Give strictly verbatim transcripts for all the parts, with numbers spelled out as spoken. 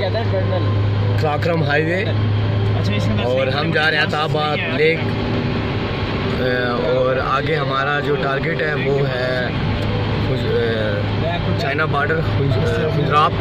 कहता है tunnel, काकरम highway. अच्छा, और हम जा रहे हैं ताबाद लेक, और आगे हमारा जो टारगेट है वो है चाइना बॉर्डर गुजरात।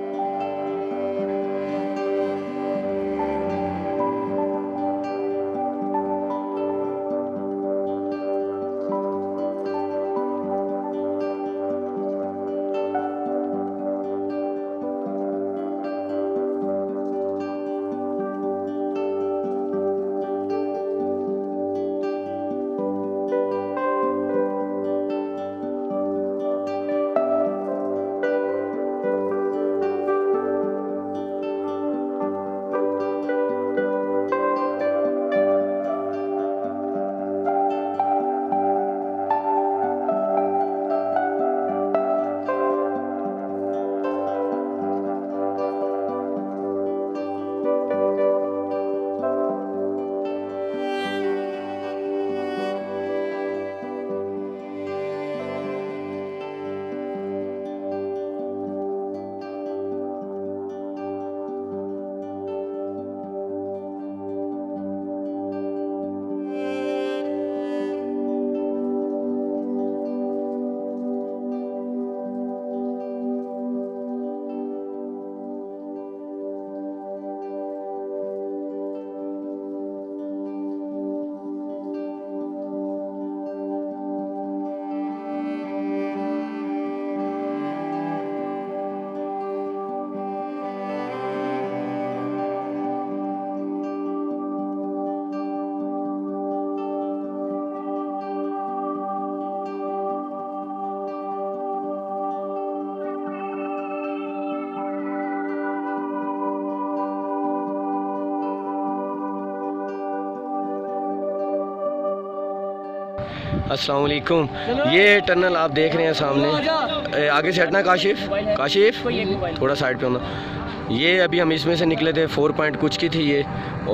अस्सलाम वालेकुम। ये टनल आप देख रहे हैं सामने, आगे से हटना काशिफ, काशिफ थोड़ा साइड पे होना। ये अभी हम इसमें से निकले थे, फोर पॉइंट कुछ की थी ये,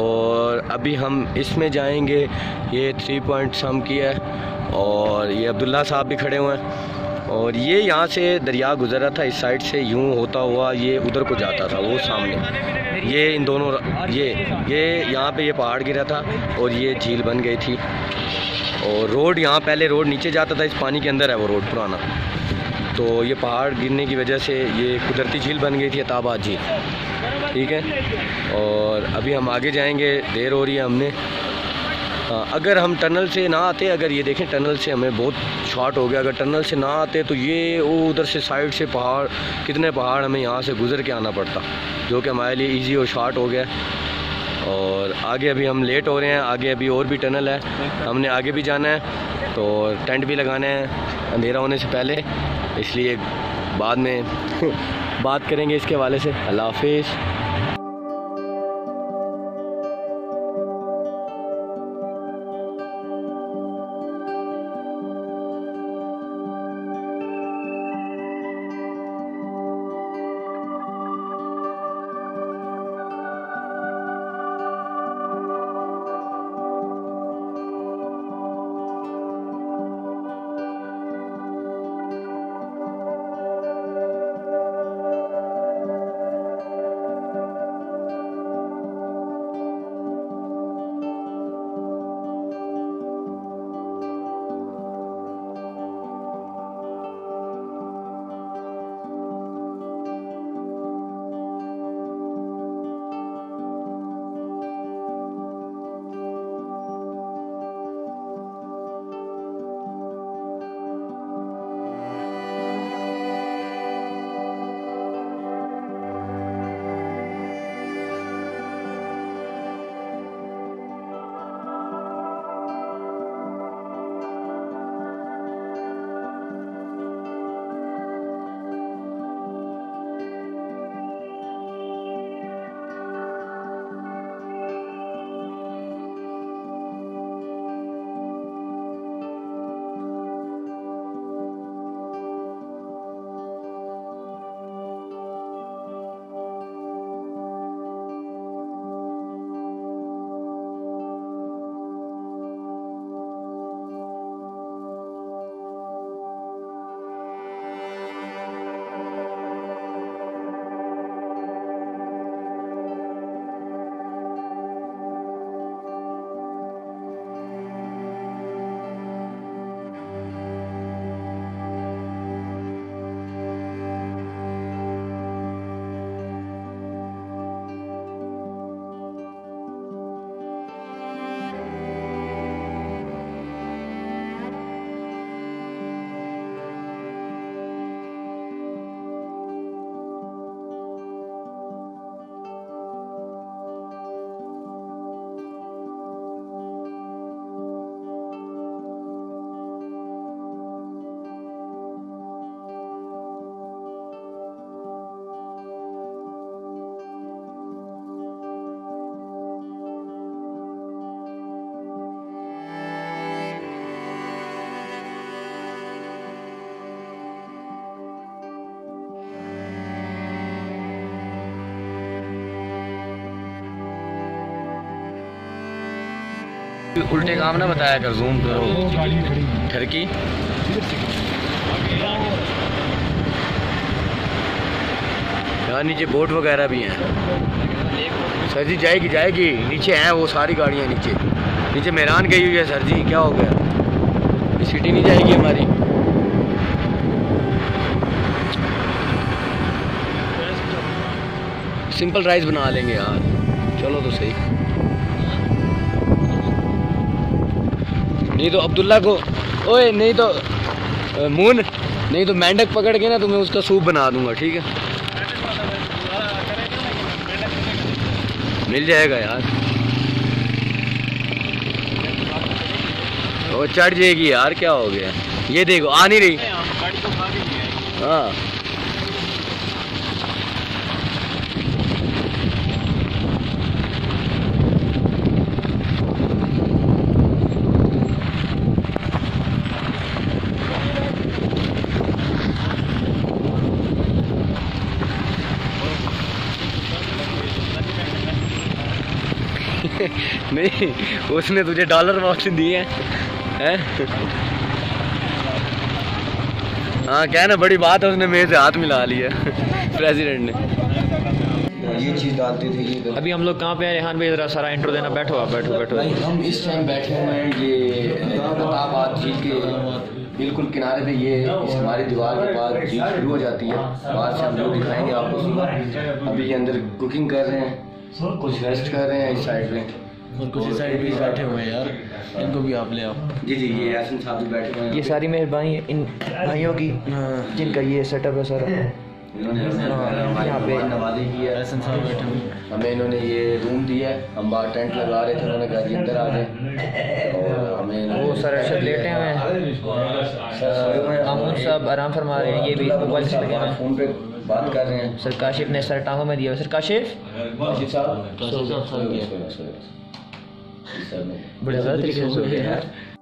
और अभी हम इसमें जाएंगे। ये थ्री पॉइंट सम की है, और ये अब्दुल्ला साहब भी खड़े हुए हैं। और ये यहाँ से दरिया गुजर रहा था, इस साइड से यूँ होता हुआ ये उधर को जाता था, वो सामने। ये इन दोनों ये ये यहाँ पे ये पहाड़ गिरा था और ये झील बन गई थी। और रोड यहाँ पहले रोड नीचे जाता था, इस पानी के अंदर है वो रोड पुराना। तो ये पहाड़ गिरने की वजह से ये कुदरती झील बन गई थी, ताबाद झील। ठीक है, और अभी हम आगे जाएंगे, देर हो रही है हमने। हाँ, अगर हम टनल से ना आते, अगर ये देखें टनल से हमें बहुत शॉर्ट हो गया, अगर टनल से ना आते तो ये वो उधर से साइड से पहाड़, कितने पहाड़ हमें यहाँ से गुजर के आना पड़ता, जो कि हमारे लिए ईजी और शॉर्ट हो गया। और आगे अभी हम लेट हो रहे हैं, आगे अभी और भी टनल है, हमने आगे भी जाना है। तो टेंट भी लगाना है अंधेरा होने से पहले, इसलिए बाद में बात करेंगे इसके हवाले से। अल्लाह हाफिज़। उल्टे काम ना बताया कर, जूम करो। ठरकी यहाँ नीचे बोट वगैरह भी हैं। सर जी जाएगी जाएगी नीचे हैं वो सारी गाड़ियाँ नीचे नीचे मेहरान गई हुई है। सर जी क्या हो गया, ये सिटी नहीं जाएगी हमारी। सिंपल राइस बना लेंगे यार, चलो तो सही। नहीं तो अब्दुल्ला को, ओए नहीं तो मून, नहीं तो मेंढक पकड़ के ना तुम्हें उसका सूप बना दूंगा, ठीक है? मिल जाएगा यार, वो चढ़ जाएगी यार, क्या हो गया? ये देखो आ नहीं रही। हाँ नहीं उसने तुझे डॉलर बॉक्स दिए हैं? हाँ क्या ना, बड़ी बात है, उसने मेरे से हाथ मिला लिया प्रेसिडेंट ने। ये चीज़ डालती थी ये। अभी हम लोग कहाँ पे हैं रेहान भाई, जरा सारा इंट्रो देना। बैठो आप, बैठो बैठो। हम इस टाइम बैठे हुए हैं ये अहमदाबाद झील के बिल्कुल किनारे पे। ये इस हमारी दीवार के पास झील शुरू हो जाती है। बाहर से हम लोग दिखाएंगे आपको। अभी ये अंदर कुकिंग कर रहे हैं, कुछ रेस्ट कर रहे हैं इस साइड में, और कुछ इस साइड भी बैठे हुए हैं यार, इनको भी आप ले आओ। जी जी ये यासिन साहब भी बैठे हुए हैं। ये सारी मेहरबानी इन भाइयों की जिनका ये सेटअप है सारा। यहाँ पे नवाजी की है, यासिन साहब बैठे हुए हैं। हमें इन्होंने ये रूम दिया है, हम बाहर टेंट लगा रहे थे, उन्होंने कहा जी अंदर आ जाए। और हमें वो सर अरशद लेटे हुए हैं, आमून साहब आराम फरमा रहे हैं, ये भी मोबाइल से लगे हैं, फोन पे बात कर रहे हैं। सर काशिफ ने सर टांगों में दिया। सर काशिफ काशिफ साहब बड़े गलत तरीके से सो गए यार।